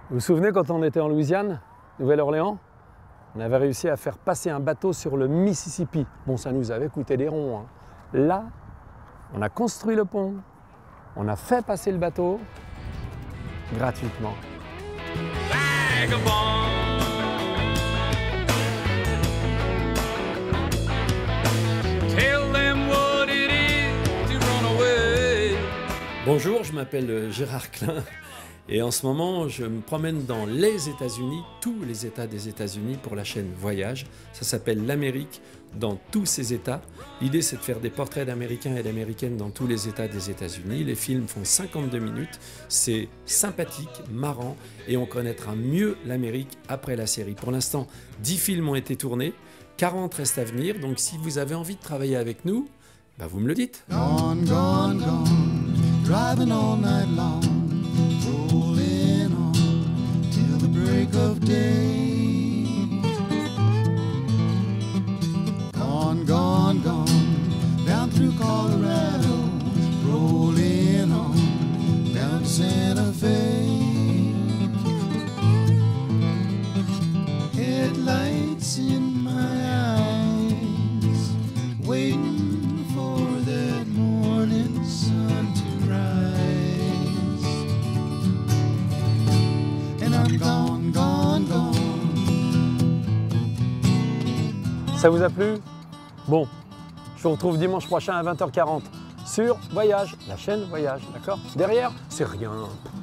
Vous vous souvenez quand on était en Louisiane, Nouvelle-Orléans? On avait réussi à faire passer un bateau sur le Mississippi. Bon, ça nous avait coûté des ronds, hein. Là, on a construit le pont, on a fait passer le bateau gratuitement. Bonjour, je m'appelle Gérard Klein et en ce moment je me promène dans les États-Unis, tous les États des États-Unis pour la chaîne Voyage. Ça s'appelle l'Amérique dans tous ces États. L'idée c'est de faire des portraits d'Américains et d'Américaines dans tous les États des États-Unis. Les films font 52 minutes, c'est sympathique, marrant et on connaîtra mieux l'Amérique après la série. Pour l'instant, 10 films ont été tournés, 40 restent à venir, donc si vous avez envie de travailler avec nous, vous me le dites. Gone, gone, gone. Driving all night long, rolling on till the break of day. Gone, gone, gone, down through Colorado, rolling on down to Santa Fe. Headlights in my eyes, waiting for that morning sun to gone, gone, gone. Ça vous a plu? Bon, je vous retrouve dimanche prochain à 20h40 sur Voyage, la chaîne Voyage, d'accord? Derrière, c'est rien.